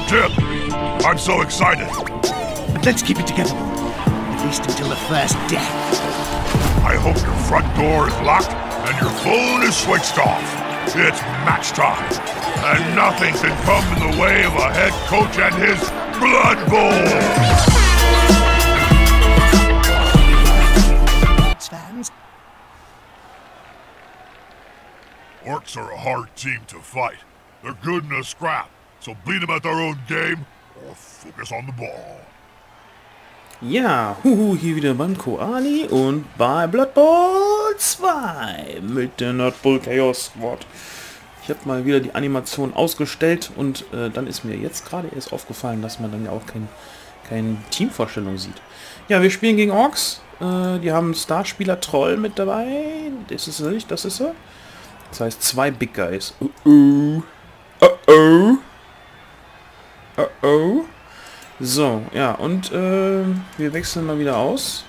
tip. I'm so excited. But let's keep it together. At least until the first death. I hope your front door is locked and your phone is switched off. It's match time. And nothing can come in the way of a head coach and his Blood Bowl. Fans. Orcs are a hard team to fight. They're good in a scrap, so beat them at their own game or focus on the ball. Ja, hier wieder beim Koali und bei Blood Bowl 2 mit der Nerdbull Chaos Squad. Ich habe mal wieder die Animation ausgestellt und dann ist mir jetzt gerade erst aufgefallen, dass man dann ja auch keine Teamvorstellung sieht. Ja, wir spielen gegen Orks. Die haben einen Starspieler Troll mit dabei. Das ist er nicht, das ist er. Das heißt 2 Big Guys. So, ja, und wir wechseln mal wieder aus.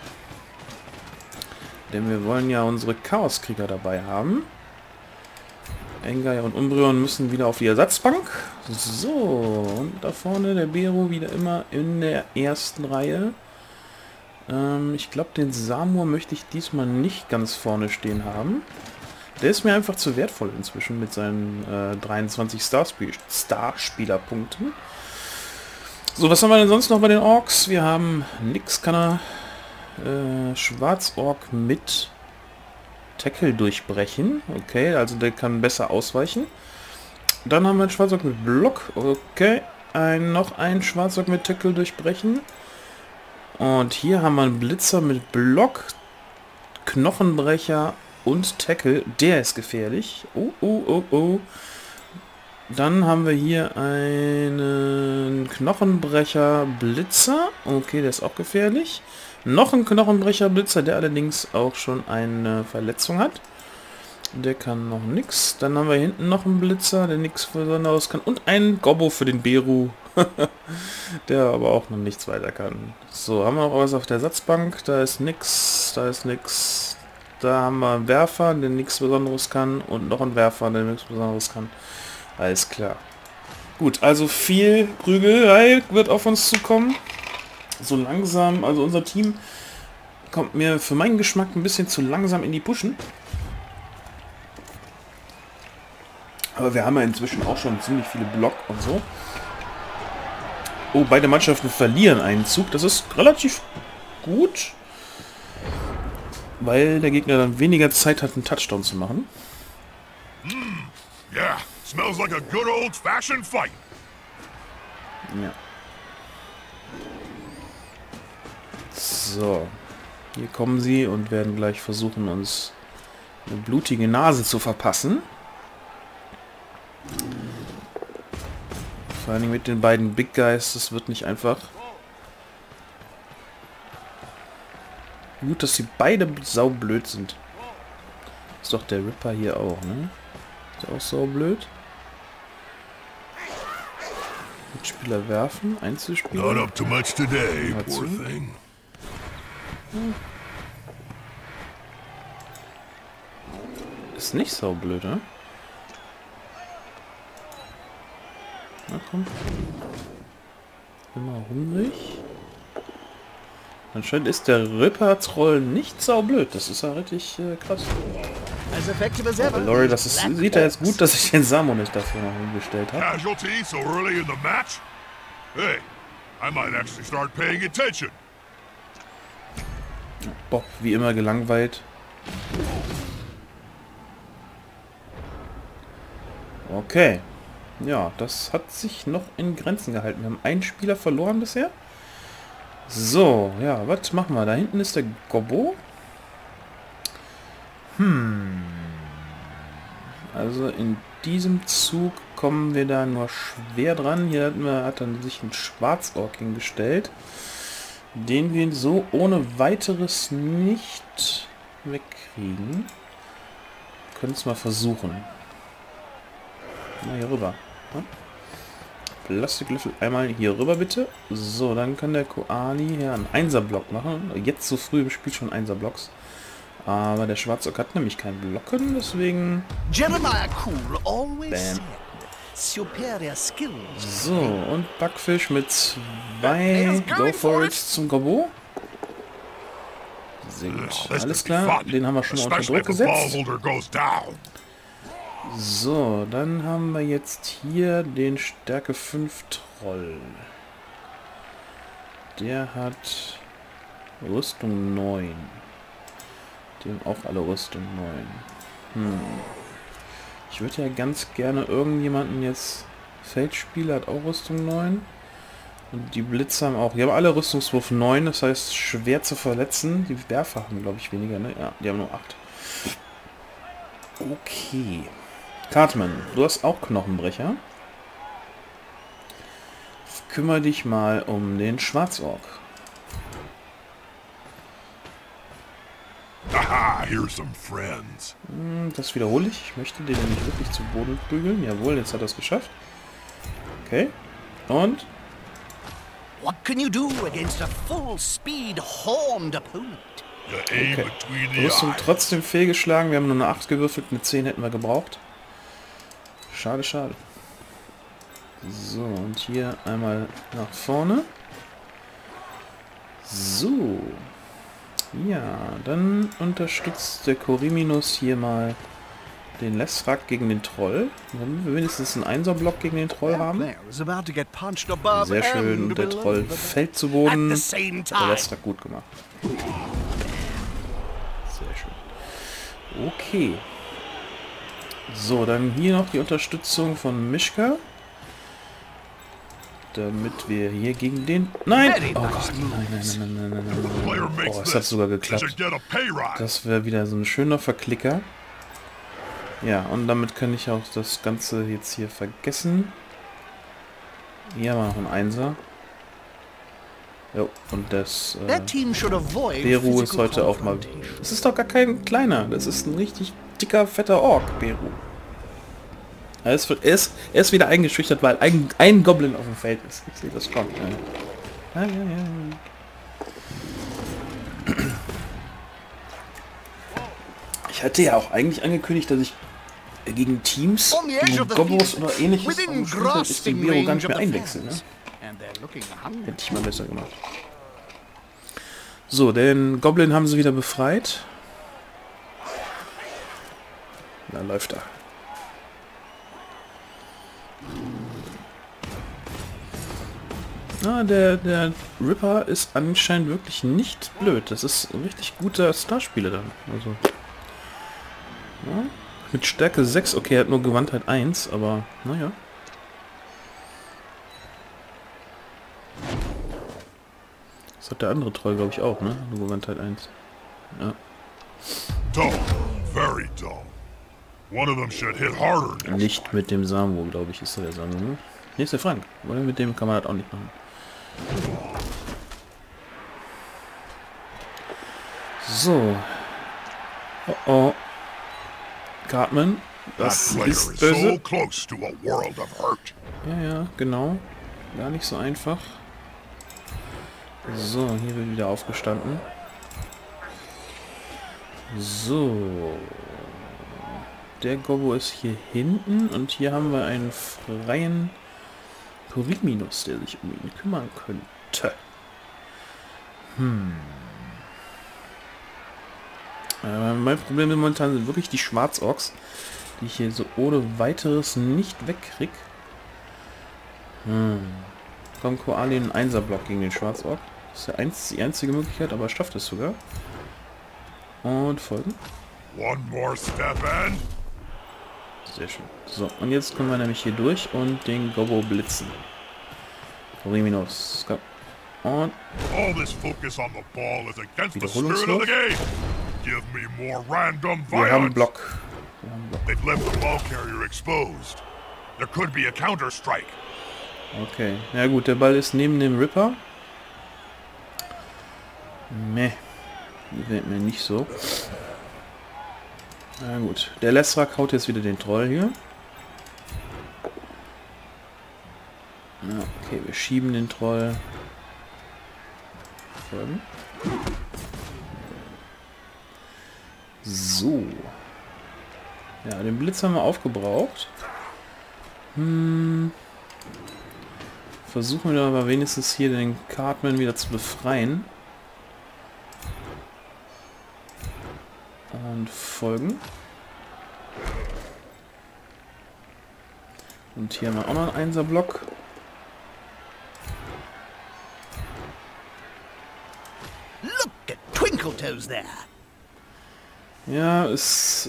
Denn wir wollen ja unsere Chaoskrieger dabei haben. Engei und Umbreon müssen wieder auf die Ersatzbank. So, und da vorne der Bero wieder immer in der ersten Reihe. Ich glaube, den Samur möchte ich diesmal nicht ganz vorne stehen haben. Der ist mir einfach zu wertvoll inzwischen mit seinen 23 Starspielerpunkten. So, was haben wir denn sonst noch bei den Orks? Wir haben nix, kann er Schwarzork mit Tackle durchbrechen. Okay, also der kann besser ausweichen. Dann haben wir einen Schwarzork mit Block. Okay, noch ein Schwarzork mit Tackle durchbrechen. Und hier haben wir einen Blitzer mit Block, Knochenbrecher und Tackle. Der ist gefährlich. Oh. Dann haben wir hier einen Knochenbrecher Blitzer. Okay, der ist auch gefährlich. Noch ein Knochenbrecher Blitzer, der allerdings auch schon eine Verletzung hat. Der kann noch nichts. Dann haben wir hinten noch einen Blitzer, der nichts Besonderes kann. Und einen Gobbo für den Beru. Der aber auch noch nichts weiter kann. So, haben wir noch was auf der Ersatzbank. Da ist nix, da ist nix. Da haben wir einen Werfer, der nichts Besonderes kann. Und noch einen Werfer, der nichts Besonderes kann. Alles klar. Gut, also viel Prügelei wird auf uns zukommen. So langsam, also unser Team kommt mir für meinen Geschmack ein bisschen zu langsam in die Pushen. Aber wir haben ja inzwischen auch schon ziemlich viele Block und so. Oh, beide Mannschaften verlieren einen Zug. Das ist relativ gut. Weil der Gegner dann weniger Zeit hat, einen Touchdown zu machen. Yeah, smells like a good old-fashioned fight. Ja. So. Hier kommen sie und werden gleich versuchen, uns eine blutige Nase zu verpassen. Vor allem mit den beiden Big Guys, das wird nicht einfach. Gut, dass sie beide saublöd sind. Ist doch der Ripper hier auch, ne? Ist der auch saublöd? Mitspieler werfen, Einzelspieler. Not up to much today, poor thing. Ist nicht saublöd, ne? Na komm. Immer hungrig. Anscheinend ist der Ripper-Troll nicht saublöd. Das ist ja richtig krass. Aber Lori, das ist, sieht er jetzt gut, dass ich den Samur nicht dafür noch hingestellt habe. Casualty so early in the match? Hey, I might actually start paying attention. Bob, wie immer gelangweilt. Okay. Ja, das hat sich noch in Grenzen gehalten. Wir haben einen Spieler verloren bisher. So, ja, was machen wir? Da hinten ist der Gobbo. Also in diesem Zug kommen wir da nur schwer dran. Hier hat dann sich ein Schwarzork hingestellt, den wir so ohne weiteres nicht wegkriegen. Können es mal versuchen. Na, hier rüber. Ja. Plastiklöffel einmal hier rüber bitte. So, dann kann der Koali hier einen Einser-Block machen. Jetzt so früh im Spiel schon Einser-Blocks. Aber der Schwarzork hat nämlich keinen Blocken, deswegen... Jeremiah Cool always Bam. said, superior skills. So, und Backfisch mit 2 Go for it zum Gobbo. Sehr gut. Alles klar, den haben wir schon mal unter Druck gesetzt. So, dann haben wir jetzt hier den Stärke 5 Troll. Der hat Rüstung 9. Die haben auch alle Rüstung 9. Ich würde ja ganz gerne irgendjemanden jetzt... Feldspieler hat auch Rüstung 9. Und die Blitzer haben auch... Die haben alle Rüstungswurf 9, das heißt schwer zu verletzen. Die Werfer haben, glaube ich, weniger, ne? Ja, die haben nur 8. Okay. Cartman, du hast auch Knochenbrecher. Kümmere dich mal um den Schwarzork. Aha, here's some friends. Das wiederhole ich. Ich möchte den nicht wirklich zu Boden prügeln. Jawohl, jetzt hat er es geschafft. Okay. Und? What can you do against a full-speed horned opponent? Okay. Rüstung trotzdem fehlgeschlagen. Wir haben nur eine 8 gewürfelt. Eine 10 hätten wir gebraucht. Schade, schade. So, und hier einmal nach vorne. So. Ja, dann unterstützt der Koriminus hier mal den Lesrak gegen den Troll. Wenn wir wenigstens einen 1er-Block gegen den Troll haben. Sehr schön. Und der Troll fällt zu Boden. Der Lesrak gut gemacht. Sehr schön. Okay. So, dann hier noch die Unterstützung von Mischka. Damit wir hier gegen den... Nein! Oh Gott, nein. Oh, es hat sogar geklappt. Das wäre wieder so ein schöner Verklicker. Ja, und damit kann ich auch das Ganze jetzt hier vergessen. Hier haben wir noch einen 1er. Jo, und das... Beru ist heute auch mal... Das ist doch gar kein kleiner. Das ist ein richtig dicker, fetter Ork, Beru. Er ist wieder eingeschüchtert, weil ein Goblin auf dem Feld ist. Ich sehe das kommt. Ja. Ich hatte ja auch eigentlich angekündigt, dass ich gegen Teams, gegen Gobos oder ähnliches ist den Biro gar nicht mehr einwechseln. Ne? Hätte ich mal besser gemacht. So, den Goblin haben sie wieder befreit. Da läuft er. Ah, der Ripper ist anscheinend wirklich nicht blöd. Das ist ein richtig guter Starspieler dann. Also, ja, mit Stärke 6. Okay, er hat nur Gewandtheit 1, aber naja. Das hat der andere Troll, glaube ich, auch, ne? Nur Gewandtheit 1. Ja. Dull. Very dull. One of them should hit harder. Nicht mit dem Samu, glaube ich, ist der Samu, ne? Hier ist der Frank. Oder mit dem kann man das auch nicht machen. So. Oh oh. Cartman. Das ist böse. Ja, genau. Gar nicht so einfach. So, hier wird wieder aufgestanden. So. Der Gobbo ist hier hinten und hier haben wir einen freien Koriminus, der sich um ihn kümmern könnte. Mein Problem momentan sind wirklich die Schwarzorks, die ich hier so ohne weiteres nicht wegkrieg. Komm, Koali einen 1er-Block gegen den Schwarzork. Das ist die einzige Möglichkeit, aber er schafft es sogar. Und folgen. One more step in. Sehr schön. So, und jetzt können wir nämlich hier durch und den Gobbo blitzen. Koriminus. Und Wiederholungswurf. Wir haben Block. Okay. Ja gut, der Ball ist neben dem Ripper. Meh. Gefällt mir nicht so. Na gut, der Lesrak haut jetzt wieder den Troll hier. Ja, okay, wir schieben den Troll. Folgen. So. Ja, den Blitz haben wir aufgebraucht. Versuchen wir aber wenigstens hier den Cartman wieder zu befreien. Und folgen. Und hier haben wir auch noch einen 1er-Block. Look at Twinkletoes there. Ja, ist...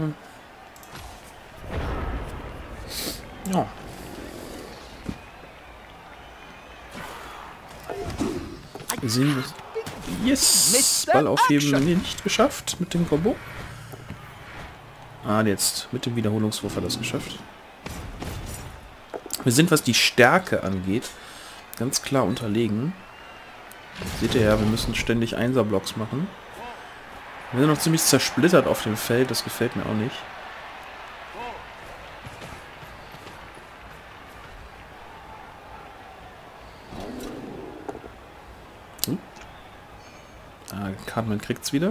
ja. Sehen wir... Yes! Ball aufheben nicht geschafft mit dem Combo. Ah, jetzt mit dem Wiederholungswurf hat er das geschafft. Wir sind, was die Stärke angeht, ganz klar unterlegen. Seht ihr ja, wir müssen ständig 1er-Blocks machen. Wir sind noch ziemlich zersplittert auf dem Feld, das gefällt mir auch nicht. Cartman kriegt's wieder.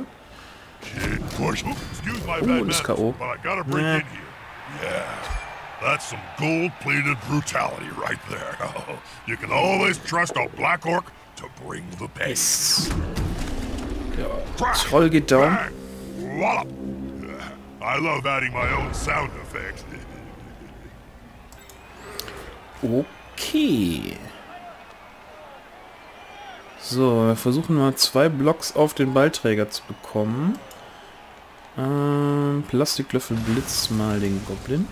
Oh, das K.O. Ja. That's some gold-plated brutality right there. You can always trust a Black Orc to bring the pain. Yes. Ja, Troll geht down. Wallop. I love adding my own sound effects. Okay. So, wir versuchen mal 2 Blocks auf den Ballträger zu bekommen. Plastiklöffel blitz mal den Goblin.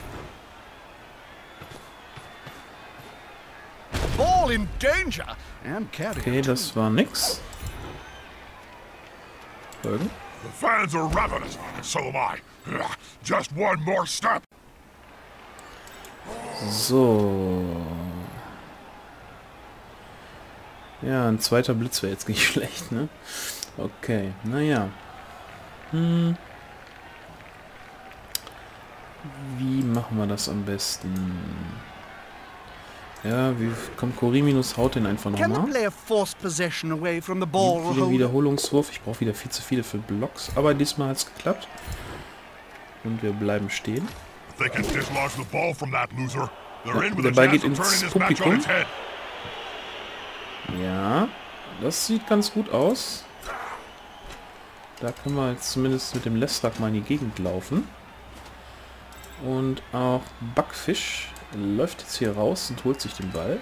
Okay, das war nix. Folgen. The fans are ravenous, so am I. Just one more step. So. Ja, ein zweiter Blitz wäre jetzt nicht schlecht, ne? Okay, naja. Wie machen wir das am besten? Ja, wie kommt Koriminus haut den einfach nochmal. Wieder Wiederholungswurf. Ich brauche wieder viel zu viele für Blocks, aber diesmal hat es geklappt. Und wir bleiben stehen. Der Ball geht ins Publikum. Ja, das sieht ganz gut aus. Da können wir jetzt zumindest mit dem Lestrak mal in die Gegend laufen. Und auch Backfisch läuft jetzt hier raus und holt sich den Ball.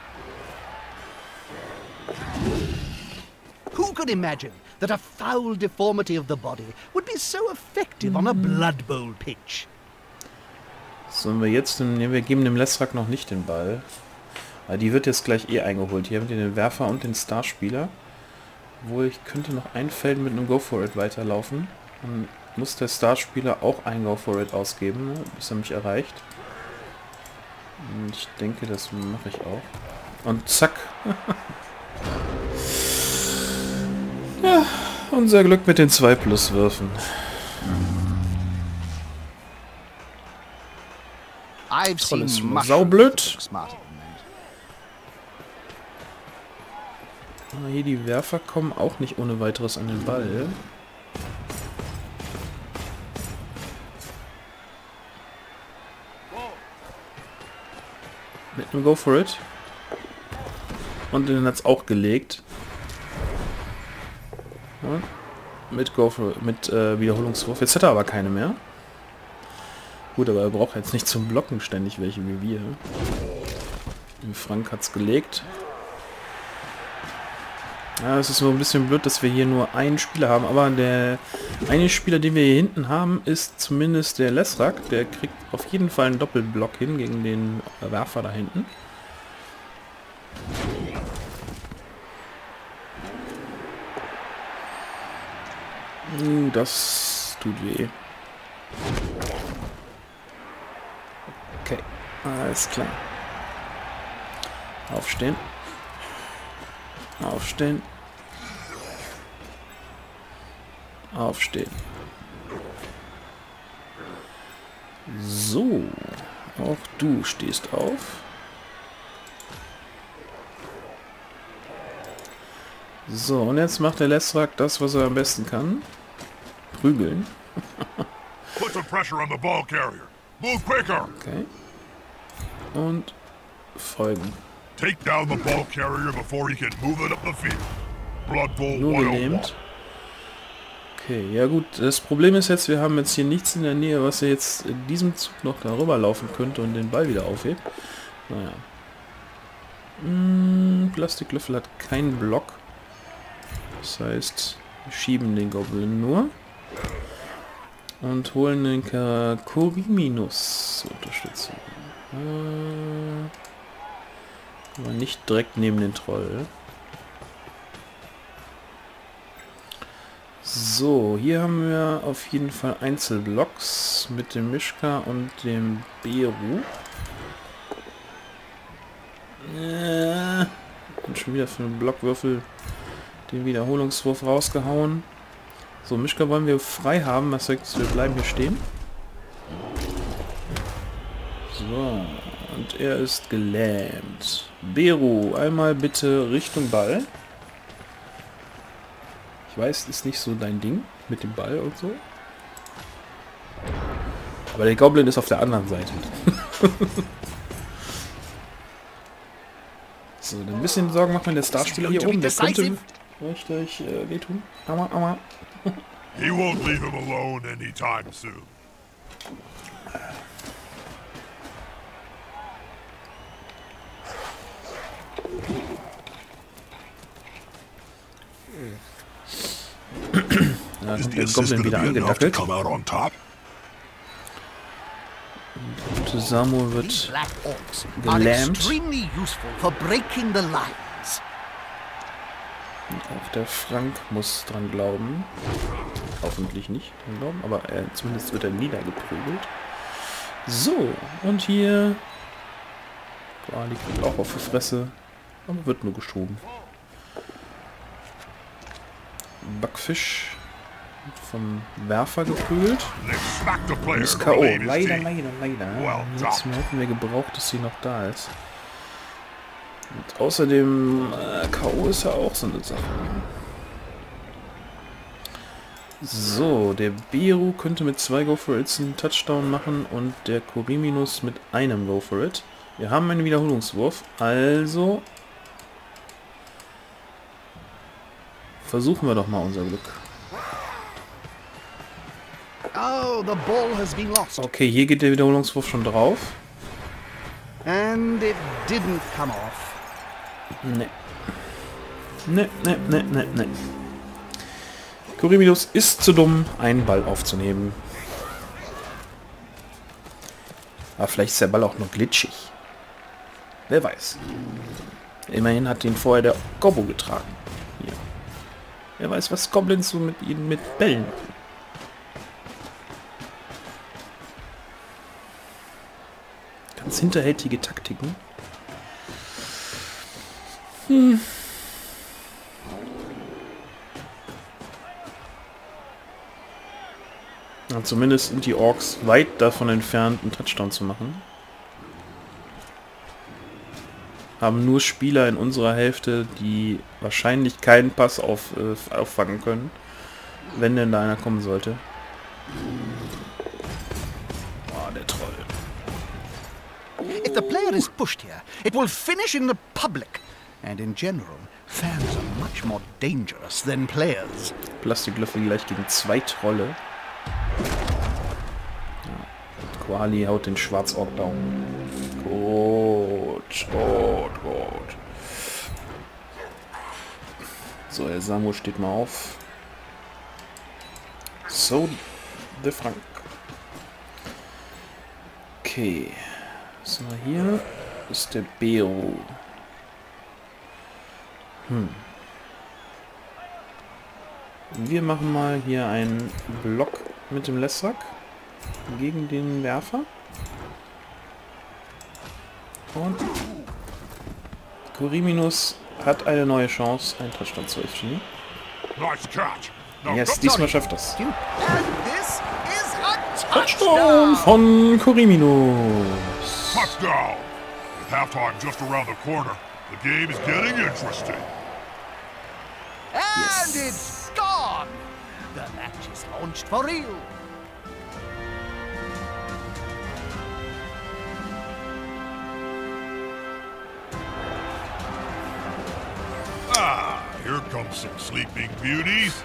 Who could imagine that a foul deformity of the body would be so effective on a Blood Bowl pitch? Sollen wir jetzt... Ne, wir geben dem Lestrak noch nicht den Ball. Aber die wird jetzt gleich eingeholt. Hier haben wir den Werfer und den Starspieler. Obwohl, ich könnte noch ein Feld mit einem Go For It weiterlaufen. Dann muss der Starspieler auch ein Go For It ausgeben, ne, bis er mich erreicht. Und ich denke, das mache ich auch. Und zack. Ja, unser Glück mit den 2+ Würfen. Troll ist saublöd. Hier die Werfer kommen auch nicht ohne weiteres an den Ball. Mit einem Go For It. Und den hat es auch gelegt. Ja, mit Go For It, mit Wiederholungswurf. Jetzt hat er aber keine mehr. Gut, aber er braucht jetzt nicht zum Blocken ständig welche wie wir. Frank hat es gelegt. Ja, es ist so ein bisschen blöd, dass wir hier nur einen Spieler haben, aber der eine Spieler, den wir hier hinten haben, ist zumindest der Lestrak. Der kriegt auf jeden Fall einen Doppelblock hin gegen den Werfer da hinten. Das tut weh. Okay, alles klar. Aufstehen. Aufstehen. Aufstehen. So. Auch du stehst auf. So, und jetzt macht der Lestrak das, was er am besten kann. Prügeln. Put some pressure on the ball carrier. Move quicker. Okay. und folgen. Take down the ball carrier before he can move it up the field. Blood Bowl Nur 101. gelähmt. Okay, ja gut. Das Problem ist jetzt, wir haben jetzt hier nichts in der Nähe, was er jetzt in diesem Zug noch darüber laufen könnte und den Ball wieder aufhebt. Naja. Plastiklöffel hat keinen Block. Das heißt, wir schieben den Goblin nur. Und holen den Koriminus zur Unterstützung. Aber nicht direkt neben den Troll. So, hier haben wir auf jeden Fall Einzelblocks mit dem Mischka und dem Beru. Und schon wieder für einen Blockwürfel den Wiederholungswurf rausgehauen. So, Mischka wollen wir frei haben, was heißt, wir bleiben hier stehen. So, und er ist gelähmt. Beru, einmal bitte Richtung Ball. Ich weiß, ist nicht so dein Ding mit dem Ball und so. Aber der Goblin ist auf der anderen Seite. So, ein bisschen Sorgen macht man der Starspieler hier oben. Der könnte richtig wehtun. Aua. He won't leave him alone anytime soon. Da kommt der Goblin wieder angedackelt. Und Samu wird gelähmt. Und auch der Frank muss dran glauben. Hoffentlich nicht dran glauben, aber zumindest wird er niedergeprügelt. So, und hier... Quali kriegt auch auf die Fresse, aber wird nur geschoben. Backfisch vom Werfer geprügelt. Ist K.O. Leider. Jetzt hätten wir gebraucht, dass sie noch da ist. Und außerdem K.O. ist ja auch so eine Sache. So, der Beru könnte mit 2 Go for It's einen Touchdown machen und der Koriminus mit einem Go for It. Wir haben einen Wiederholungswurf, also versuchen wir doch mal unser Glück. Oh, the ball has been lost. Okay, hier geht der Wiederholungswurf schon drauf. And it didn't come off. Nee. Koriminus ist zu dumm, einen Ball aufzunehmen. Aber vielleicht ist der Ball auch nur glitschig. Wer weiß. Immerhin hat ihn vorher der Gobbo getragen. Hier. Wer weiß, was Goblins so mit ihnen mit Bällen machen. Ganz hinterhältige Taktiken. Ja, zumindest sind die Orks weit davon entfernt, einen Touchdown zu machen. Haben nur Spieler in unserer Hälfte, die wahrscheinlich keinen Pass auffangen können, wenn denn da einer kommen sollte. Oh, der Troll. If the player is pushed here, it will finish in the public. And in general, fans are much more dangerous than players. Plastiklöffel gleich gegen 2 Trolle. Ja. Quali haut den Schwarzork down. Gut. So, der Samu steht mal auf. So, der Frank. Okay. So, hier ist der Beru. Wir machen mal hier einen Block mit dem Lessrak gegen den Werfer. Und Koriminus hat eine neue Chance, einen Touchdown zu erzielen. Yes, diesmal schafft das. Touchdown von Koriminus. Touchdown! With halftime just around the corner, the game is getting interesting. And it's gone! The match is launched for real. come some sleeping beauties.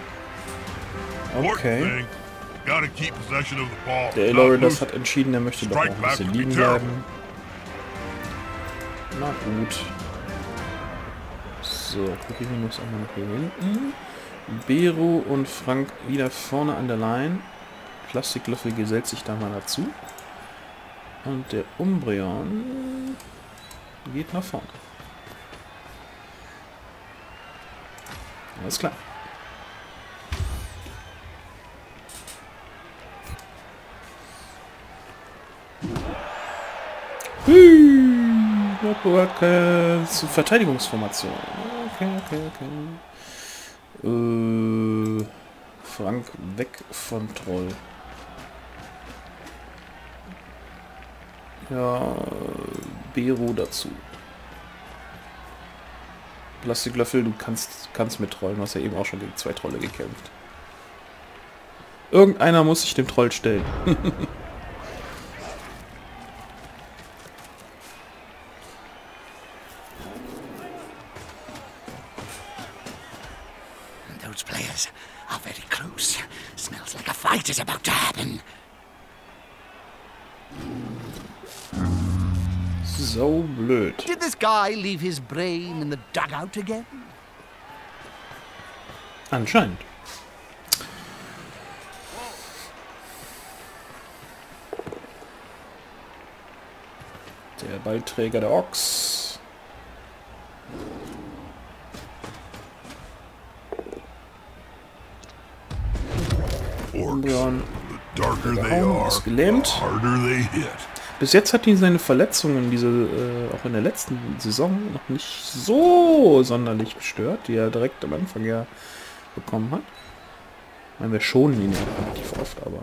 Okay. Gotta keep possession of the ball. Der Eloridas hat entschieden, er möchte doch noch ein bisschen liegen bleiben. Na gut. So, Kuriminus auch mal nach hier hinten. Bero und Frank wieder vorne an der Line. Plastiklöffel gesellt sich da mal dazu. Und der Umbreon geht nach vorne. Alles klar. Zur Verteidigungsformation. Okay. Frank weg von Troll. Ja, Bero dazu. Plastiklöffel, du kannst mit Trollen. Du hast ja eben auch schon gegen 2 Trolle gekämpft. Irgendeiner muss sich dem Troll stellen. Those players are very close. Smells like a fight is about to happen. So blöd. Did this guy leave his brain in the dugout again? Anscheinend. Der Ballträger der Ochs. Umbreon ist gelähmt. Bis jetzt hat ihn seine Verletzungen, auch in der letzten Saison, noch nicht so sonderlich gestört, die er direkt am Anfang ja bekommen hat. Ich meine, wir schonen ihn ja relativ oft, aber...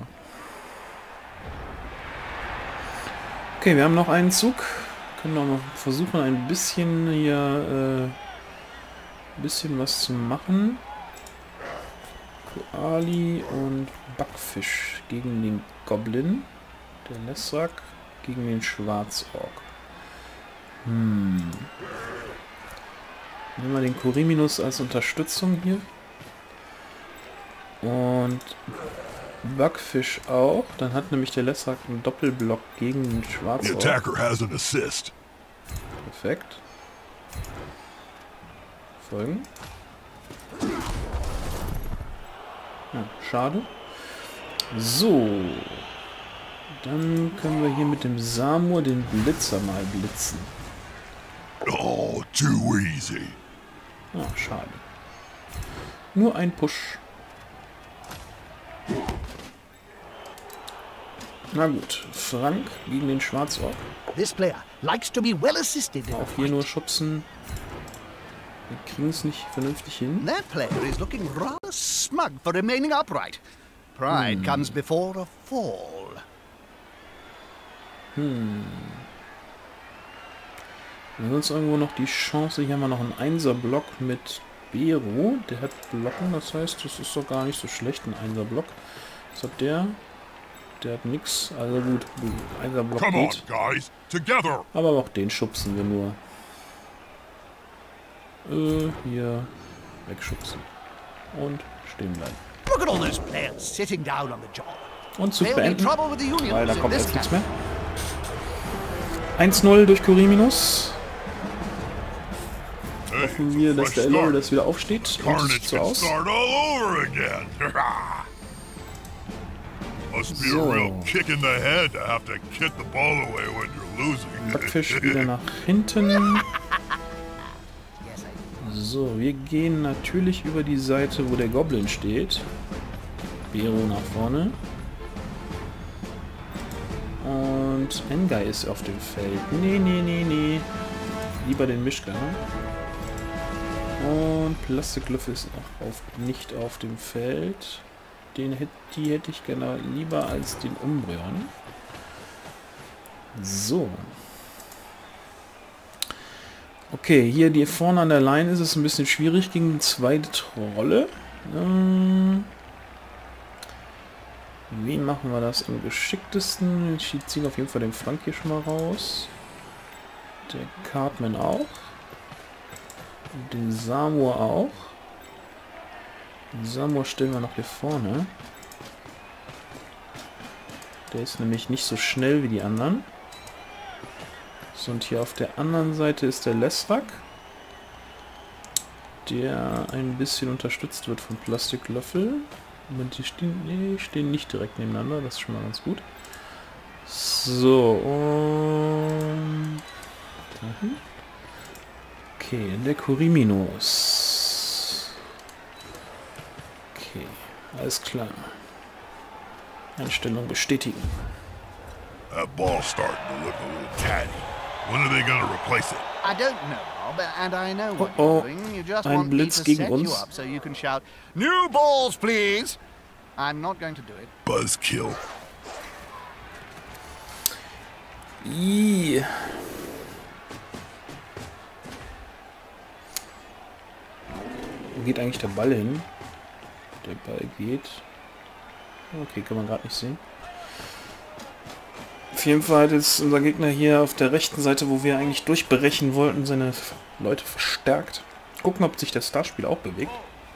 Okay, wir haben noch einen Zug. Können auch noch versuchen, ein bisschen hier bisschen was zu machen. Koali und Backfisch gegen den Goblin. Der Lesrak gegen den Schwarzork. Nehmen wir den Kuriminus als Unterstützung hier. Und Backfisch auch. Dann hat nämlich der Lesrak einen Doppelblock gegen den Schwarzork. Perfekt. Folgen. Ja, schade. So. Dann können wir hier mit dem Samur den Blitzer mal blitzen. Oh, too easy. Ah, schade. Nur ein Push. Na gut, Frank gegen den Schwarzork. This player likes to be well assisted in a Auch hier nur fight. schubsen. Wir kriegen es nicht vernünftig hin. That player is looking rather smug for remaining upright. Pride comes before a fall. Wir haben uns irgendwo noch die Chance. Hier haben wir noch einen 1er-Block mit Bero. Der hat Blocken, das heißt, das ist doch gar nicht so schlecht, ein 1er-Block. Was hat der? Der hat nix. Also gut, 1er-Block geht. Guys, together. Aber auch den schubsen wir nur. Hier wegschubsen. Und stehen bleiben. Look at all those players sitting down on the job. Und Zug They'll be in beenden, trouble with the Union weil da in kommt this jetzt nichts camp. mehr. 1-0 durch Kuriminus. Hoffen wir, dass der Eloridas wieder aufsteht. Und Carnage sieht so can aus. start all over again. Must be So. a real kick in the head to have to kick the ball away when you're losing. Backfisch wieder nach hinten. So, wir gehen natürlich über die Seite, wo der Goblin steht. Bero nach vorne. Und Engai ist auf dem Feld. Nee. Lieber den Mischka. Und Plastiklöffel ist auch nicht auf dem Feld. Die hätte ich gerne lieber als den Umbreon. So. Okay, hier die vorne an der Line ist es ein bisschen schwierig gegen 2 Trolle. Wie machen wir das am geschicktesten? Ich ziehe auf jeden Fall den Frank hier schon mal raus. Der Cartman auch. Den Samur auch. Samuel stellen wir noch hier vorne. Der ist nämlich nicht so schnell wie die anderen. So, und hier auf der anderen Seite ist der Lesrak, der ein bisschen unterstützt wird von Plastiklöffel. Und die stehen nicht direkt nebeneinander, das ist schon mal ganz gut. So, und dahin. Okay, der Koriminos. Okay, alles klar. Einstellung bestätigen. That ball's starting to look a little tatty. When are they gonna replace it? I don't know, Bob, and I know what Oh, you're doing. You just ein want me Blitz to gegen set you uns. up so you can shout, "New balls, please!" I'm not going to do it. Buzzkill. Ih. Wo geht eigentlich der Ball hin? Der Ball geht... Okay, kann man gerade nicht sehen. Auf jeden Fall hat jetzt unser Gegner hier auf der rechten Seite, wo wir eigentlich durchbrechen wollten, seine Leute verstärkt. Gucken, ob sich der Starspieler auch bewegt.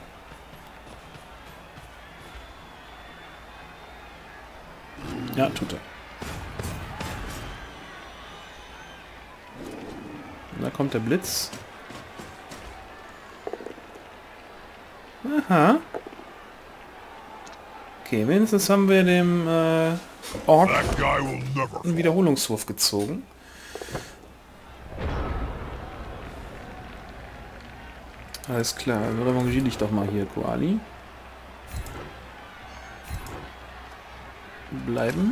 Ja, tut er. Und da kommt der Blitz. Aha. Okay, wenigstens haben wir dem Ork That guy will never einen Wiederholungswurf gezogen. Alles klar, also revanchiere dich doch mal hier, Koali. Bleiben.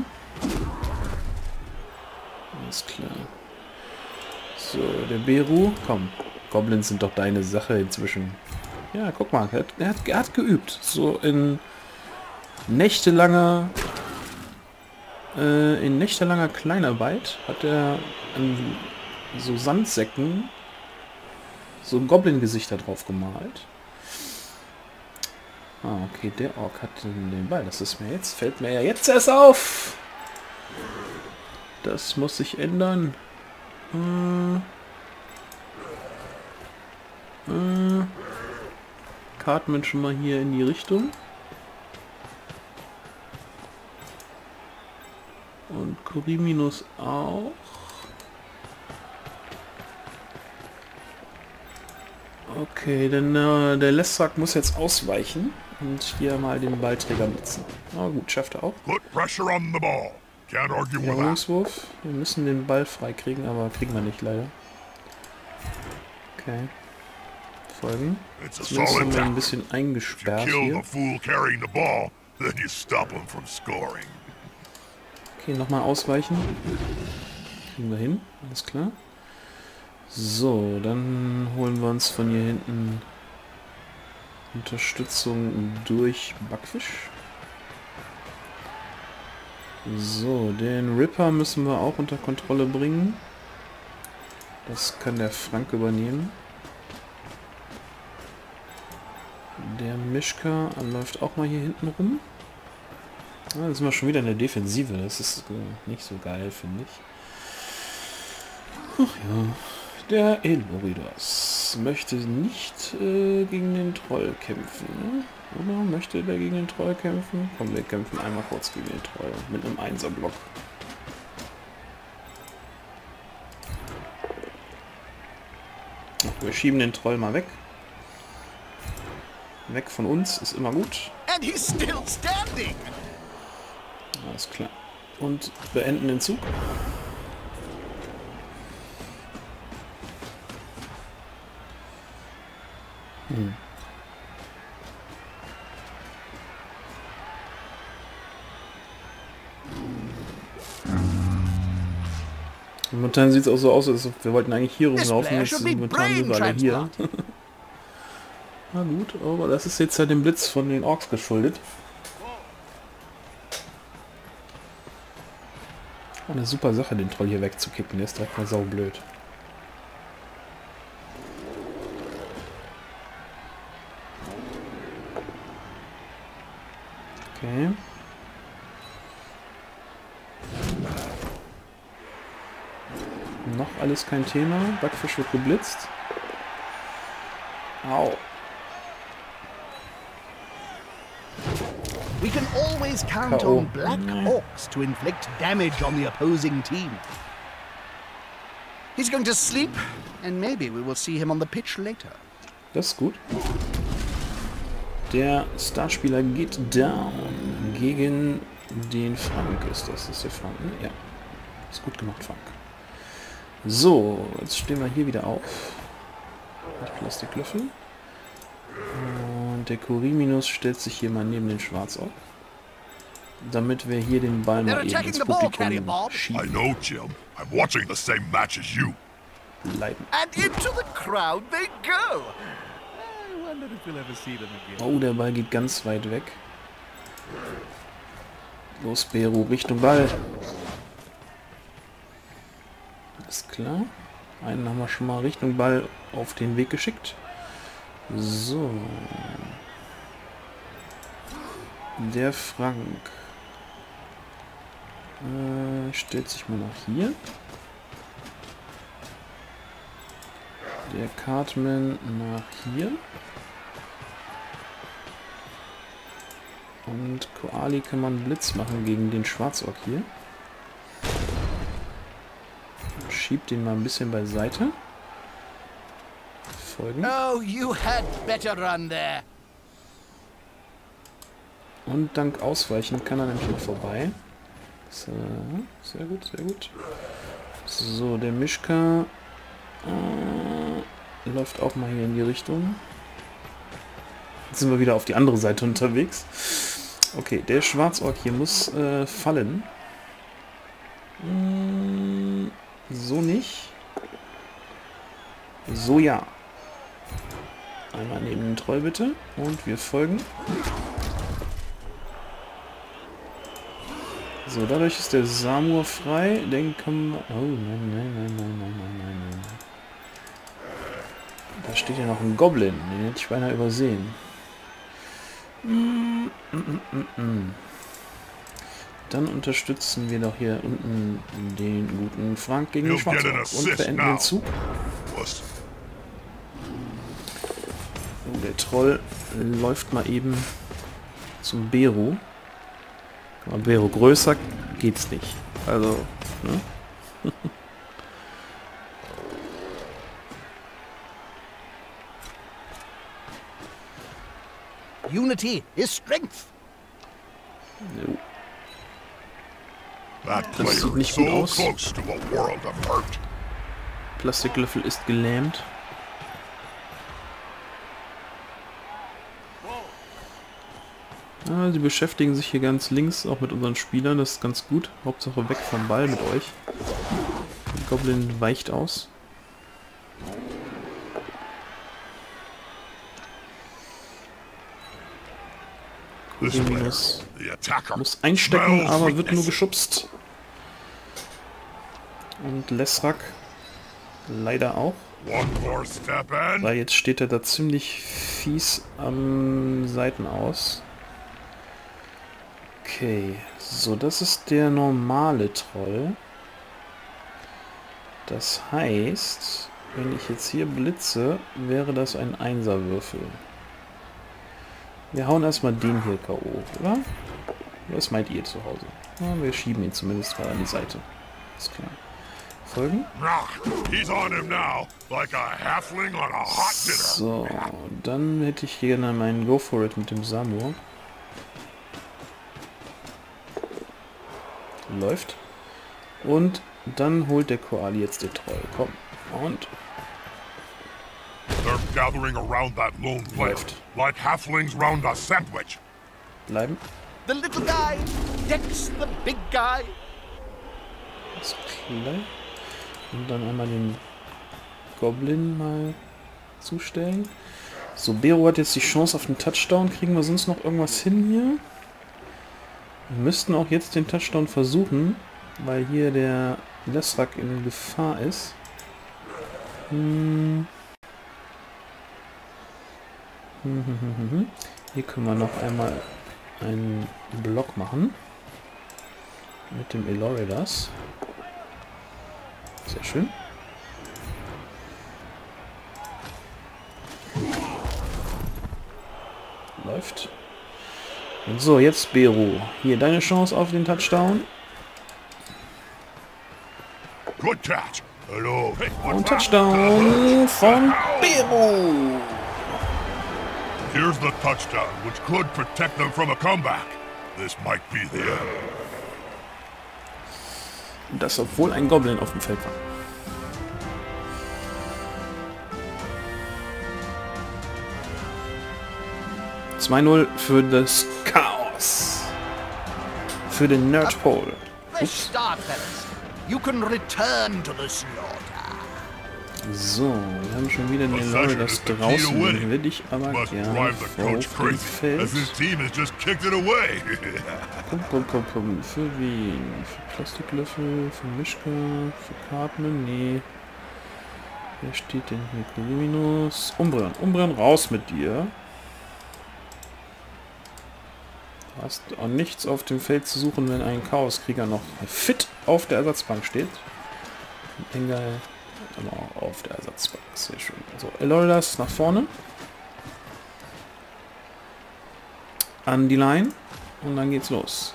Alles klar. So, der Beru. Komm, Goblins sind doch deine Sache inzwischen. Ja, guck mal, er hat geübt. So in nächtelanger Kleinarbeit hat er an so Sandsäcken so Goblin-Gesichter drauf gemalt. Ah, okay, der Ork hat den Ball. Das ist mir jetzt, fällt mir ja jetzt erst auf. Das muss sich ändern. Cartman schon mal hier in die Richtung. Und Koriminos auch. Okay, denn der Lesrak muss jetzt ausweichen und hier mal den Ballträger nutzen. Na gut, schafft er auch. put pressure on the ball. Can't argue with that. Wiederholungswurf. Wir müssen den Ball freikriegen, aber kriegen wir nicht leider. Okay. Folgen. It's a Zumindest solid haben wir ein tackle. bisschen If you eingesperrt kill hier. the fool carrying the ball, then you stop him from scoring. Okay, nochmal ausweichen. Kriegen wir hin, alles klar. So, dann holen wir uns von hier hinten Unterstützung durch Backfisch. So, den Ripper müssen wir auch unter Kontrolle bringen. Das kann der Frank übernehmen. Der Mischka läuft auch mal hier hinten rum. Ah, da sind wir schon wieder in der Defensive. Das ist nicht so geil, finde ich. Ach ja. Der Eloridos möchte nicht gegen den Troll kämpfen. Ne? Oder möchte der gegen den Troll kämpfen? Komm, wir kämpfen einmal kurz gegen den Troll. Mit einem Einserblock. Wir schieben den Troll mal weg. Weg von uns, ist immer gut. And he's still standing! Alles klar. Und beenden den Zug. Momentan sieht es auch so aus, als ob wir wollten eigentlich hier rumlaufen. Jetzt sind momentan sind wir alle hier. Na gut, aber das ist jetzt ja dem Blitz von den Orks geschuldet. Eine super Sache, den Troll hier wegzukicken. Der ist direkt mal saublöd. Okay. Noch alles kein Thema. Backfisch wird geblitzt. Au. We can always count K.O. on Black Hawks to inflict damage on the opposing team. He's going to sleep, and maybe we will see him on the pitch later. Das ist gut. Der Starspieler geht down gegen den Frank. Ist das der Frank? Ne? Ja. Ist gut gemacht, Frank. So, jetzt stehen wir hier wieder auf. Mit Plastiklöffel. Und der Koriminus stellt sich hier mal neben den Schwarzock. Damit wir hier den Ball mal eben ins Publikum I schieben. know, Jim. I'm watching the same match as you. Bleiben. And into the crowd they go! I wonder if we'll ever see them again. Oh, der Ball geht ganz weit weg. Los, Beru, Richtung Ball. Alles klar. Einen haben wir schon mal Richtung Ball auf den Weg geschickt. So. Der Frank stellt sich mal nach hier. Der Cartman nach hier. Und Koali kann man Blitz machen gegen den Schwarzock hier. Schiebt ihn mal ein bisschen beiseite. Folgen. Oh, you had better run there. Und dank Ausweichen kann er nämlich noch vorbei. So, sehr gut, sehr gut. So, der Mischka läuft auch mal hier in die Richtung. Jetzt sind wir wieder auf die andere Seite unterwegs. Okay, der Schwarzork hier muss fallen. So nicht. So ja. Einmal neben den Troll bitte. Und wir folgen. So, dadurch ist der Samur frei. Den können wir... Oh, nein. Da steht ja noch ein Goblin. Den hätte ich beinahe übersehen. Dann unterstützen wir doch hier unten den guten Frank gegen den Schwarzork und beenden den Zug. So, der Troll läuft mal eben zum Beru. Aber Beru größer geht's nicht. Also, ne? Unity is strength. Jo. That Das sieht player is nicht gut so aus. close to a world of hurt. Plastiklöffel ist gelähmt. Ah, sie beschäftigen sich hier ganz links, auch mit unseren Spielern. Das ist ganz gut. Hauptsache weg vom Ball mit euch. Der Goblin weicht aus. This player, Koriminus the attacker, muss einstecken, smells aber wird nur weakness. geschubst. Und Lesrak leider auch. One more step and Weil jetzt steht er da ziemlich fies am Seitenaus. Okay, so das ist der normale Troll. Das heißt, wenn ich jetzt hier blitze, wäre das ein Einserwürfel. Wir hauen erstmal den hier K.O., oder? Was meint ihr zu Hause? Ja, wir schieben ihn zumindest mal an die Seite. Ist klar. Folgen? ah, he's on him now, like a halfling on a hot dinner. So, dann hätte ich hier gerne meinen Go for it mit dem Samur. Läuft. Und dann holt der Koali jetzt den Troll. Komm. Und They're gathering around that lone player, Left. like halflings round a sandwich. bleiben. The little guy decks the big guy. Ist klar. Und dann einmal den Goblin mal zustellen. So, Beru hat jetzt die Chance auf den Touchdown. Kriegen wir sonst noch irgendwas hin hier? Wir müssten auch jetzt den Touchdown versuchen, weil hier der Lesrak in Gefahr ist. Hier können wir noch einmal einen Block machen. Mit dem Eloridas. Sehr schön. Läuft. So, jetzt Bero. Hier deine Chance auf den Touchdown. Good catch. Hello. Hey, what's Und that? Touchdown von Bero. Here's the touchdown, which could protect them from a comeback. This might be the end. Das, obwohl ein Goblin auf dem Feld war. (2:0) für das Chaos. Für den Nerdpole. Fresh start, fellas. You can return to the slaughter. So, wir haben schon wieder den Eloydas draußen. Den will ich aber Must gerne drive the coach auf dem crazy, Feld. as his team has just kicked it away. Für wen? Für Plastiklöffel? Für Mischka? Für Cartman? Nee. Wer steht denn hier? Coliminus? Umbreon. Umbreon, raus mit dir. Du hast auch nichts auf dem Feld zu suchen, wenn ein Chaoskrieger noch fit auf der Ersatzbank steht. Engel auch auf der Ersatzbank. Sehr schön. So, Eloydas nach vorne. An die Line. Und dann geht's los.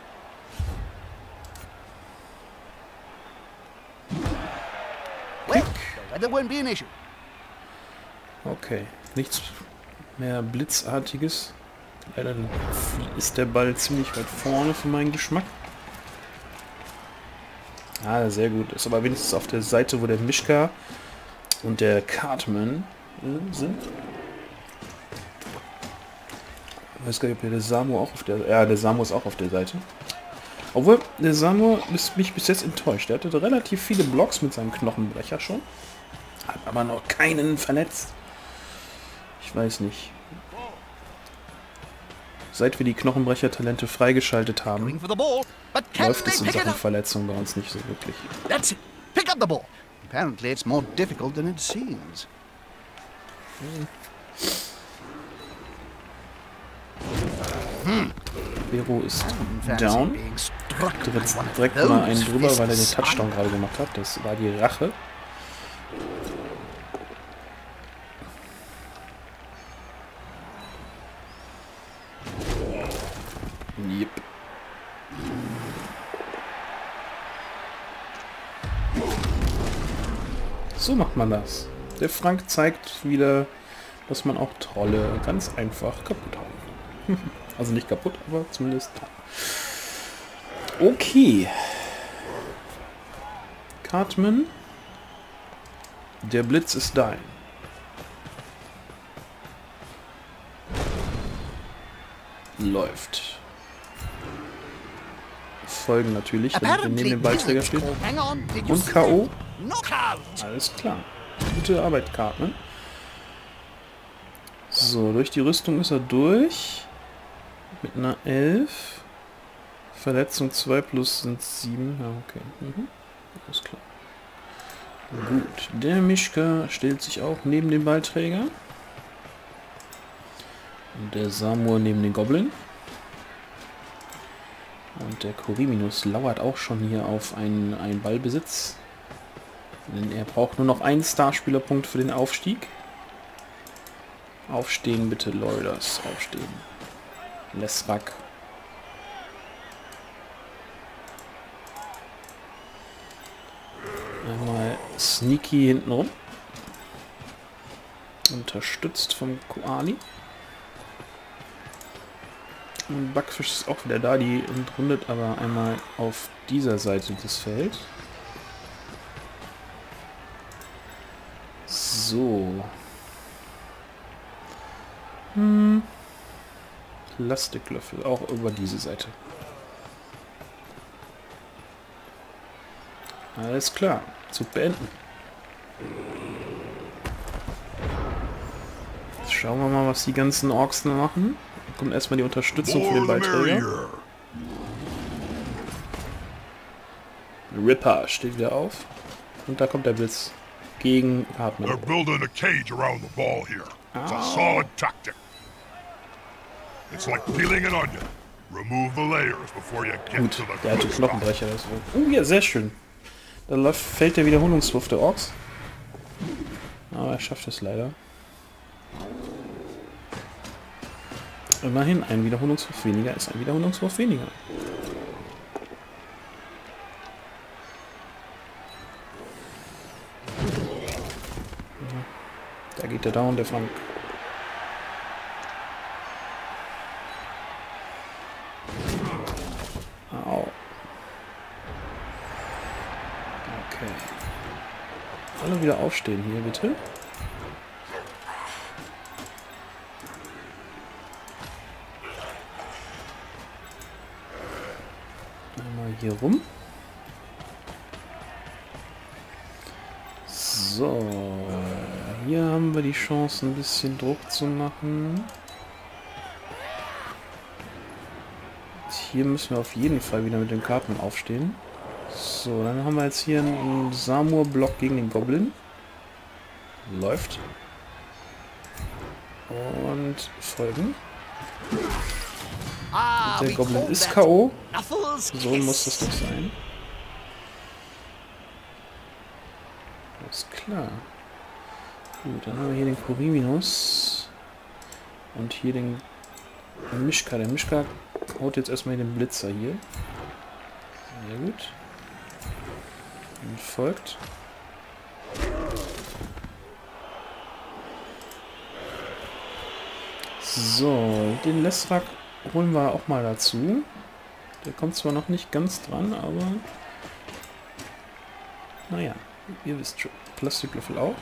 Well, the weather won't be an issue. Okay. Nichts mehr Blitzartiges. Leider ist der Ball ziemlich weit vorne für meinen Geschmack. Ah, sehr gut. Ist aber wenigstens auf der Seite, wo der Mischka und der Cartman sind. Ich weiß gar nicht, ob der Samu auch auf der... Ja, der Samu ist auch auf der Seite. Obwohl, der Samu ist mich bis jetzt enttäuscht. Der hatte relativ viele Blocks mit seinem Knochenbrecher schon. Hat aber noch keinen verletzt. Ich weiß nicht. Seit wir die Knochenbrecher-Talente freigeschaltet haben, Going for the ball, but can läuft they es in pick it Sachen up? Verletzungen bei uns nicht so wirklich. That's it. Pick up the ball. Apparently it's more difficult than it seems. Bero ist Fancy down. being struck by Direkt, one of direkt mal einen those drüber, weil er den fists. Touchdown gerade gemacht hat. Das war die Rache. Yep. So macht man das. Der Frank zeigt wieder, dass man auch Trolle ganz einfach kaputt hauen kann. Also nicht kaputt, aber zumindest. Okay. Cartman. Der Blitz ist dein. Läuft. Folgen natürlich, wenn wir neben Apparently dem Ballträger this stehen. call- Hang on. Did you Und see K.O. that? Knockout. Alles klar. Gute Arbeit, Cartman. So, durch die Rüstung ist er durch. Mit einer 11. Verletzung 2 plus sind 7. Ja, okay. Alles klar. Gut. Der Mischka stellt sich auch neben den Ballträger. Und der Samuel neben den Goblin. Und der Coriminus lauert auch schon hier auf einen Ballbesitz. Denn er braucht nur noch einen Starspielerpunkt für den Aufstieg. Aufstehen bitte, Eloydas. Aufstehen. Lesrak. Einmal Sneaky hintenrum. Unterstützt vom Koali. Und Backfisch ist auch wieder da, die entrundet aber einmal auf dieser Seite des Felds. So. Plastiklöffel, auch über diese Seite. Alles klar, Zug beenden. Jetzt schauen wir mal, was die ganzen Orks machen. Kommt erstmal die Unterstützung für den More the Ballträger. merrier. Ripper steht wieder auf. Und da kommt der Blitz gegen They're Hartmann. building a cage around the ball here. It's a solid tactic. It's like peeling an onion. Remove the layers before you get Gut, to the der alte good stuff. Knochenbrecher. Das ja, sehr schön. Da fällt der Wiederholungswurf der Orks. Aber er schafft es leider. Immerhin, ein Wiederholungswurf weniger ist ein Wiederholungswurf weniger. Da geht der Down, der Frank. Au. Okay. Alle wieder aufstehen hier, bitte. Einmal hier rum. So. Hier haben wir die Chance, ein bisschen Druck zu machen. Hier müssen wir auf jeden Fall wieder mit den Karten aufstehen. So, dann haben wir jetzt hier einen Samur-Block gegen den Goblin. Läuft. Und folgen. Der Goblin ist K.O. So muss das doch sein. Alles klar. Gut, dann haben wir hier den Koriminus. Und hier den Mischka. Der Mischka haut jetzt erstmal den Blitzer hier. Sehr gut. Und folgt. So, den Lesrak holen wir auch mal dazu. Der kommt zwar noch nicht ganz dran, aber naja, ihr wisst schon. Plastiklöffel auch.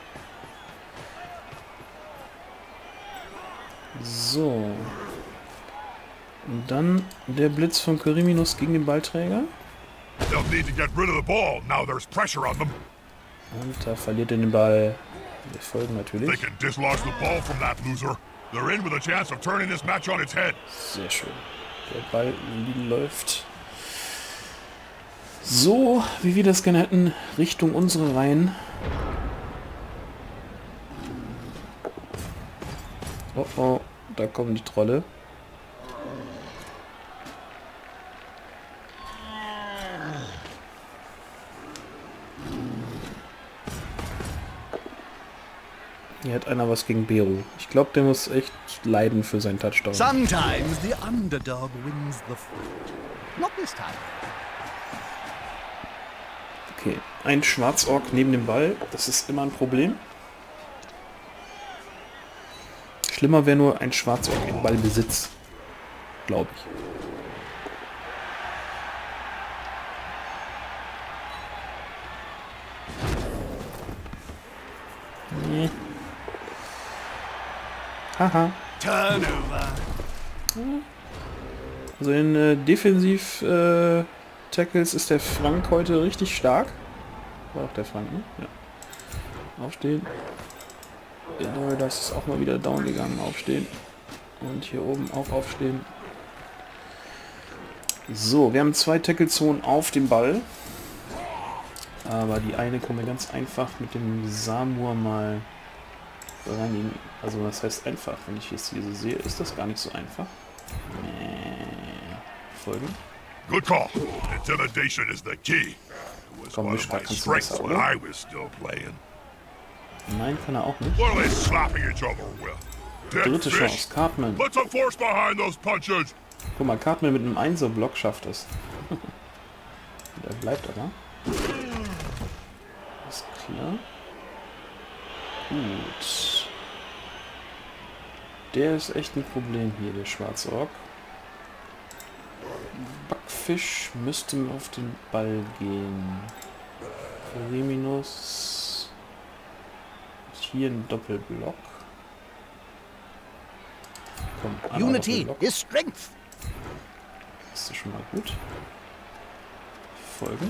So. Und dann der Blitz von Koriminus gegen den Ballträger. They'll need to get rid of the ball. Now there's pressure on them. Und da verliert er den Ball. Wir folgen They natürlich. can dislodge the ball from that loser. They're in with a chance of turning this match on its head. Sehr schön. Der Ball läuft so, wie wir das gerne hätten, Richtung unsere Reihen. Oh oh, da kommen die Trolle. Hier hat einer was gegen Beru. Ich glaube, der muss echt leiden für seinen Touchdown. Sometimes the underdog wins the fight. Not this time. Okay, ein Schwarzork neben dem Ball, das ist immer ein Problem. Schlimmer wäre nur ein Schwarzork im Ballbesitz, glaube ich. Nee. Haha. Turnover. Also in Defensiv-Tackles ist der Frank heute richtig stark. War auch der Frank, ne? Ja. Aufstehen. Ja, das ist auch mal wieder down gegangen. Aufstehen. Und hier oben auch aufstehen. So, wir haben 2 Tackle-Zonen auf dem Ball. Aber die eine können wir ganz einfach mit dem Samur mal reinigen. Also das heißt einfach, wenn ich jetzt hier so sehe, ist das gar nicht so einfach. Folgen. Good call. Intimidation is the key. It was Komm, one of Mischka, my kannst du besser, strengths when oder? I was still playing. Nein, kann er auch nicht. What are they slapping each other with? Dead Dritte fish. Chance, Cartman. Put some force behind those punches. Guck mal, Cartman mit einem 1er-Block schafft es. Der bleibt aber. Ist klar. Gut. Der ist echt ein Problem hier, der Schwarzork. Backfisch müsste auf den Ball gehen. Koriminus. Hier ein Doppelblock. Komm, einmal Unity Doppelblock. is strength. Das ist schon mal gut. Folgen.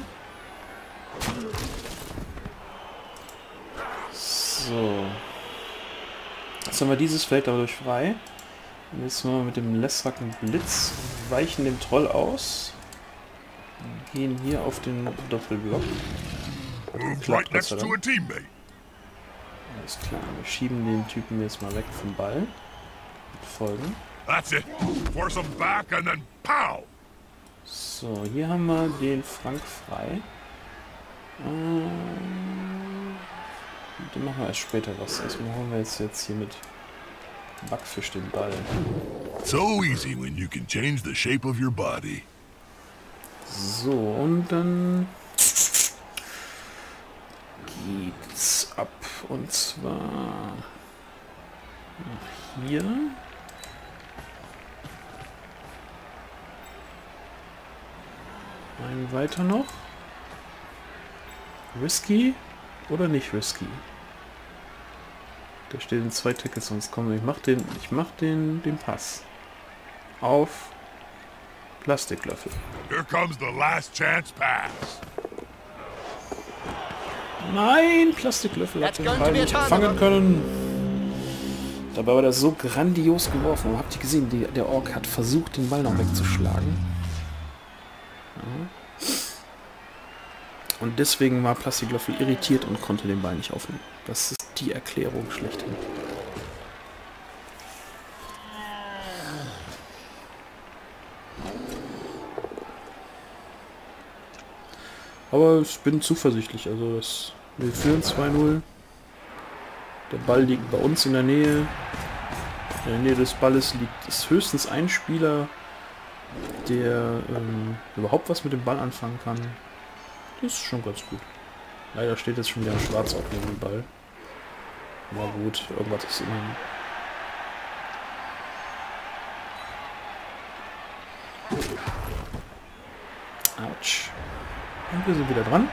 So. Jetzt haben wir dieses Feld dadurch frei. Und jetzt machen wir mit dem Lesrak einen Blitz, weichen dem Troll aus, gehen hier auf den Doppelblock. Moved Klappt right next Gott sei to a Dank. teammate. Alles klar, wir schieben den Typen jetzt mal weg vom Ball. Und folgen. That's it. Force them back and then pow. So, hier haben wir den Frank frei. Den machen wir erst später was. Erstmal holen wir jetzt hier mit Backfisch den Ball. So easy when you can change the shape of your body. So, und dann geht's ab. Und zwar nach hier. Einen weiter noch. Risky oder nicht risky? Da stehen 2 Tickets, sonst kommen. Ich mach den Pass. Auf Plastiklöffel. Here comes the last chance pass. Nein, Plastiklöffel hat den Ball nicht fangen können. Dabei war das so grandios geworfen. Habt ihr gesehen, der Ork hat versucht, den Ball noch wegzuschlagen. Ja. Und deswegen war Plastiklöffel irritiert und konnte den Ball nicht aufnehmen. Das ist die Erklärung schlechthin. Aber ich bin zuversichtlich. Also wir führen 2-0. Der Ball liegt bei uns in der Nähe. In der Nähe des Balles ist höchstens ein Spieler, der überhaupt was mit dem Ball anfangen kann. Das ist schon ganz gut. Leider steht jetzt schon wieder ein Schwarz auf dem Ball. Aber gut, irgendwas ist immer. Autsch. Und wir sind wieder dran.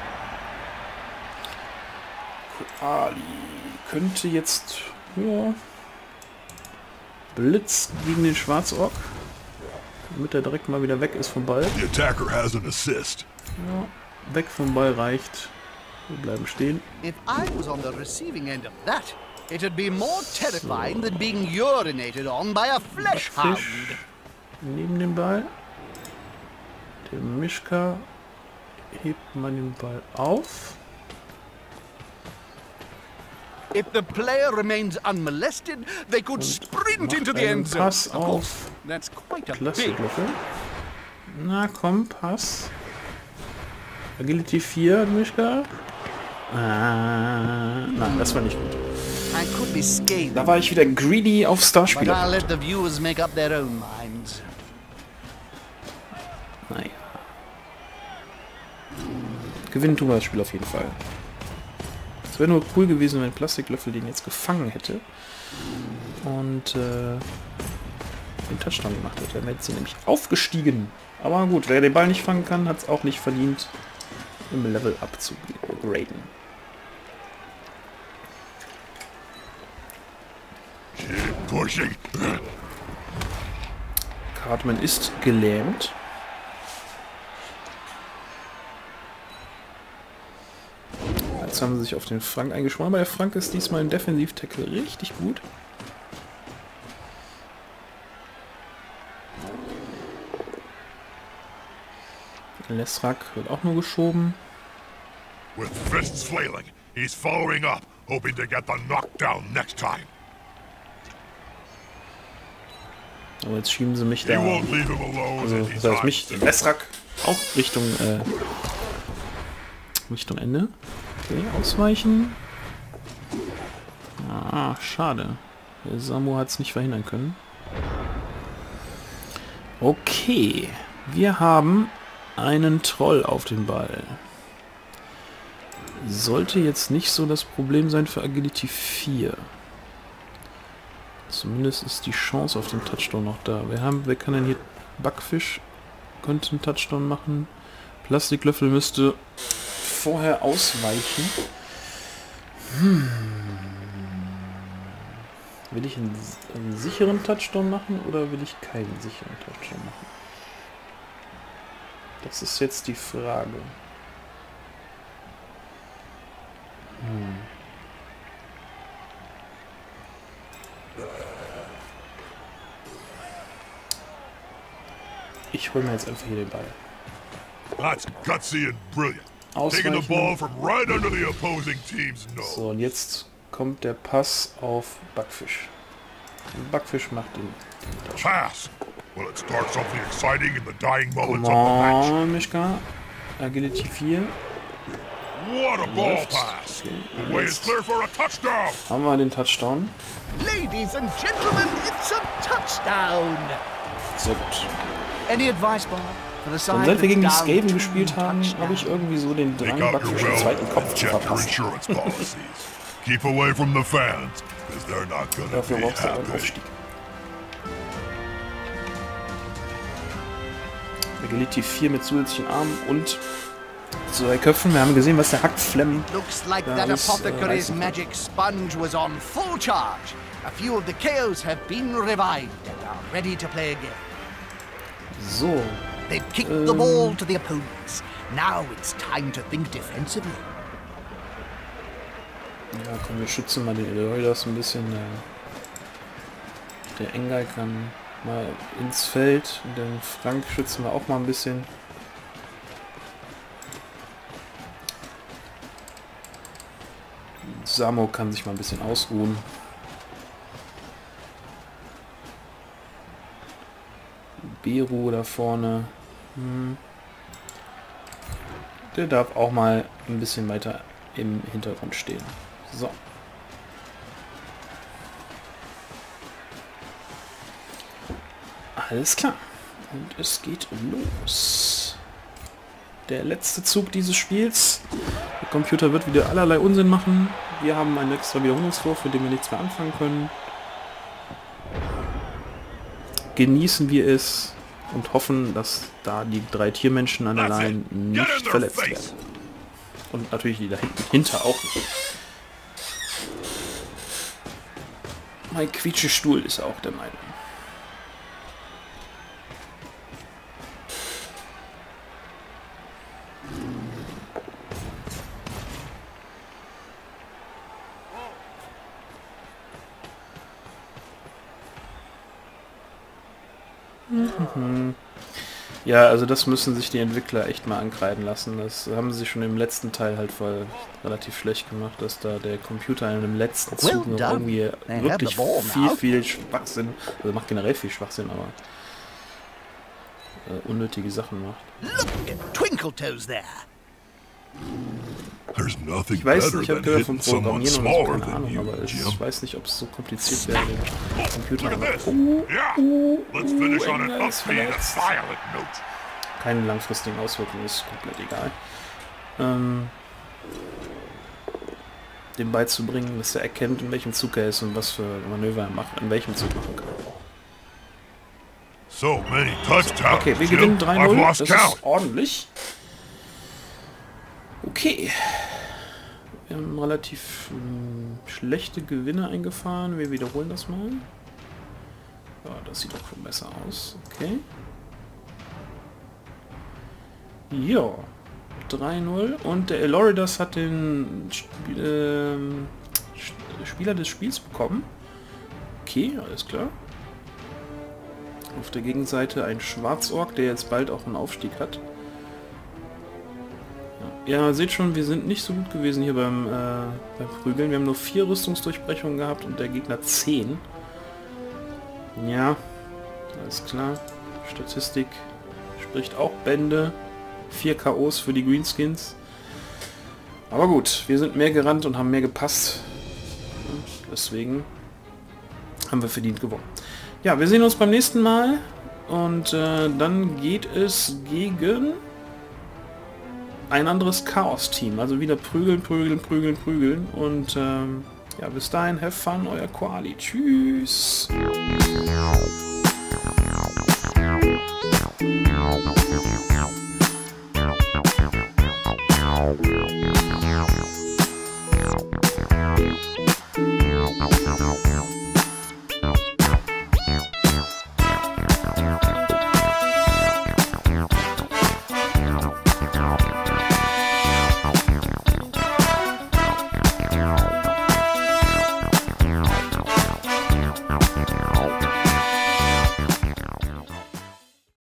Ali könnte jetzt, ja, Blitz gegen den Schwarzork, damit er direkt mal wieder weg ist vom Ball. The attacker has an assist. Ja, weg vom Ball reicht. Wir bleiben stehen. If I was on the receiving end of that, it'd be more terrifying than being urinated on by a flesh hound. Fisch neben dem Ball. Der Mischka hebt man den Ball auf. If the player remains unmolested, they could sprint into the end zone. Pass auf That's quite a big. Plastiklöffel. Na komm, Pass. Agility 4, Mischka. Nein, das war nicht gut. I could be scathing, Da war ich wieder greedy auf but I'll Starspieler. let the viewers make up their own minds. Naja. Gewinnen tun wir das Spiel auf jeden Fall. Es wäre nur cool gewesen, wenn Plastiklöffel den jetzt gefangen hätte. Und den Touchdown gemacht hätte. Dann hätte sie nämlich aufgestiegen. Aber gut, wer den Ball nicht fangen kann, hat es auch nicht verdient, im Level up zu graden. Keep pushing. Cartman ist gelähmt. Jetzt haben sie sich auf den Frank eingeschworen, aber der Frank ist diesmal im Defensiv-Tackle richtig gut. Lesrak wird auch nur geschoben. With fists flailing, he's following up, hoping to get the knockdown next time. Aber jetzt schieben sie mich He da. won't leave him alone, Also and das he's heißt mich, Lesrak, auch Richtung Ende. Okay, ausweichen. Ah, schade. Der Samu hat es nicht verhindern können. Okay. Wir haben einen Troll auf dem Ball. Sollte jetzt nicht so das Problem sein für Agility 4. Zumindest ist die Chance auf den Touchdown noch da. Wer kann denn hier... Backfisch könnte einen Touchdown machen. Plastiklöffel müsste vorher ausweichen. Will ich einen sicheren Touchdown machen oder will ich keinen sicheren Touchdown machen? Das ist jetzt die Frage. Ich hole mir jetzt einfach hier den Ball. That's gutsy and brilliant. Taking the ball from right under the opposing team's nose. So, und jetzt kommt der Pass auf Backfisch. Und Backfisch macht den Touchdown. Pass. Will it start something exciting in the dying moments Come of the match? on, Mischka. Agility 4. What a ball pass! The way is clear for a touchdown! Haben wir den Touchdown? Ladies and gentlemen, it's a touchdown! Sehr gut. Any advice, Bob? For the side Und seit wir gegen die that's down Skaven to gespielt haben, touchdown? habe ich irgendwie so den Drang, Take out your praktisch den zweiten wallet Kopf and zu check your verpassen. insurance policies. Keep away from the fans, because they're not gonna Dafür be brauchst du einen happy. Aufstieg. Agility 4 mit zusätzlichen Armen und 2 Köpfen. Wir haben gesehen, was der Hackflemm Looks like da that alles, apothecary's reißen kann. magic sponge was on full charge. A few of the KOs have been revived and are ready to play again. So, They've kicked the ball to the opponents. Now it's time to think defensively. ja, komm, wir schützen mal den Eloidas ein bisschen. Der Engai kann mal ins Feld. Den Frank schützen wir auch mal ein bisschen. Samo kann sich mal ein bisschen ausruhen. Beru da vorne. Der darf auch mal ein bisschen weiter im Hintergrund stehen. So. Alles klar. Und es geht los. Der letzte Zug dieses Spiels. Der Computer wird wieder allerlei Unsinn machen. Wir haben einen extra Wiederholungswurf, mit dem wir nichts mehr anfangen können. Genießen wir es und hoffen, dass da die 3 Tiermenschen an der Line nicht verletzt werden. Und natürlich die dahinter auch nicht. Mein Quietschestuhl ist auch der Meinung. Ja, also das müssen sich die Entwickler echt mal ankreiden lassen. Das haben sie schon im letzten Teil halt voll relativ schlecht gemacht, dass da der Computer in dem letzten Zug noch irgendwie wirklich viel Schwachsinn, also macht generell viel Schwachsinn, aber unnötige Sachen macht. Look at Twinkletoes there. There's nothing Ich weiß better nicht, ich habe than gehört von hitting someone Programmieren und so, smaller keine than Ahnung, you, aber Jim. ich weiß nicht, ob es so kompliziert wäre, den Computer. Look at this. Oh, Yeah. Let's finish on an Engel ist upbeat and verletzt. violent note. Keine langfristigen Auswirkungen, ist komplett egal. Dem beizubringen, dass er erkennt, in welchem Zug er ist und was für Manöver er macht, in welchem Zug machen kann. So many touchdowns, Okay, wir Jim. gewinnen I've 3-0, lost das count. ist ordentlich. Okay. Wir haben relativ schlechte Gewinne eingefahren, wir wiederholen das mal. Ja, das sieht doch schon besser aus. Okay. Ja, 3-0 und der Eloridas hat den Spieler des Spiels bekommen. Okay, alles klar. Auf der Gegenseite ein Schwarzork, der jetzt bald auch einen Aufstieg hat. Ja, seht schon, wir sind nicht so gut gewesen hier beim Prügeln. Wir haben nur 4 Rüstungsdurchbrechungen gehabt und der Gegner 10. Ja, alles klar. Statistik spricht auch Bände. 4 KOs für die Greenskins. Aber gut, wir sind mehr gerannt und haben mehr gepasst. Und deswegen haben wir verdient gewonnen. Ja, wir sehen uns beim nächsten Mal. Und dann geht es gegen ein anderes Chaos-Team. Also wieder prügeln, prügeln, prügeln, prügeln. Und ja, bis dahin, have fun, euer Koali. Tschüss.